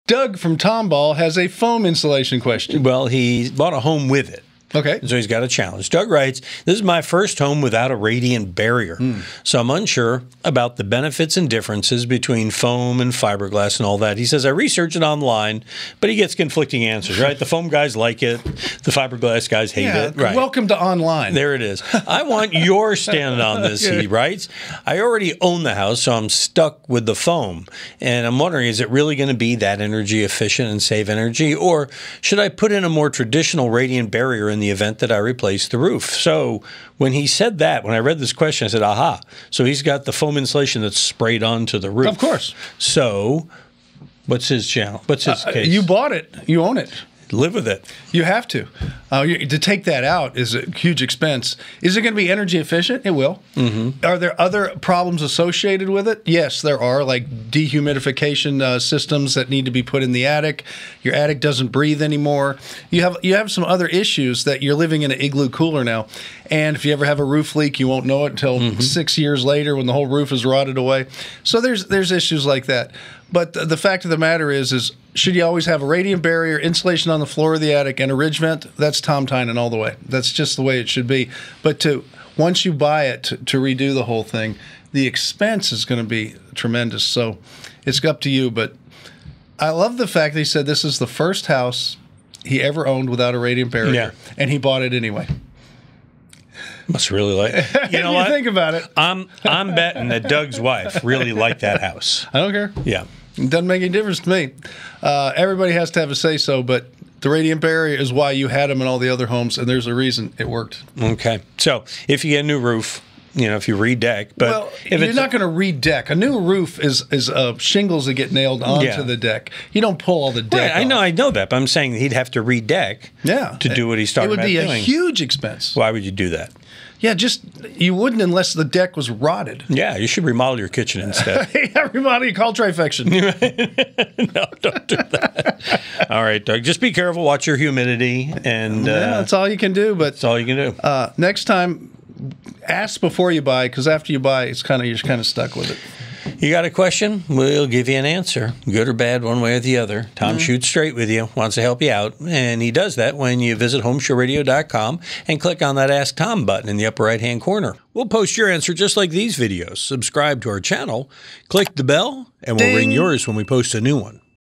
Doug from Tomball has a foam insulation question. Well, he bought a home with it. Okay. So he's got a challenge. Doug writes, this is my first home without a radiant barrier. So I'm unsure about the benefits and differences between foam and fiberglass and all that. He says, I researched it online, but he gets conflicting answers, right? The foam guys like it. The fiberglass guys hate it. Right. Welcome to online. There it is. I want your stand on this, he writes. I already own the house, so I'm stuck with the foam. And I'm wondering, is it really going to be that energy efficient and save energy? Or should I put in a more traditional radiant barrier in the event that I replace the roof? So when he said that, when I read this question, I said, aha. So he's got the foam insulation that's sprayed onto the roof. Of course. So what's his channel? What's his case? You bought it. You own it. Live with it. You have to. To take that out is a huge expense. Is it going to be energy efficient? It will. Are there other problems associated with it? Yes, there are, like dehumidification systems that need to be put in the attic. Your attic doesn't breathe anymore. You have some other issues that you're living in an igloo cooler now. And if you ever have a roof leak, you won't know it until 6 years later when the whole roof is rotted away. So there's issues like that. But the fact of the matter is should you always have a radiant barrier, insulation on the floor of the attic, and a ridge vent? That's Tom Tynan all the way. That's just the way it should be. But once you buy it, to redo the whole thing, the expense is going to be tremendous. So it's up to you. But I love the fact that he said this is the first house he ever owned without a radiant barrier, and he bought it anyway. Must really like it. You know what? Think about it. I'm betting that Doug's wife really liked that house. I don't care. Yeah. It doesn't make any difference to me. Everybody has to have a say-so, but the radiant barrier is why you had them in all the other homes, and there's a reason it worked. Okay. So if you get a new roof, if you redeck, but if you're not going to redeck. A new roof is shingles that get nailed onto the deck. You don't pull all the deck off. I know that, but I'm saying he'd have to redeck to do what he's talking about doing. It would be a huge expense. Why would you do that? Yeah, you wouldn't unless the deck was rotted. Yeah, you should remodel your kitchen instead. Remodel your cultrifection. No, don't do that. All right, Doug, just be careful. Watch your humidity. And that's all you can do. But that's all you can do. Next time, ask before you buy, because after you buy, you're kind of stuck with it. You got a question? We'll give you an answer, good or bad, one way or the other. Tom shoots straight with you, wants to help you out, and he does that when you visit HomeShowRadio.com and click on that Ask Tom button in the upper right-hand corner. We'll post your answer just like these videos. Subscribe to our channel, click the bell, and we'll ring yours when we post a new one.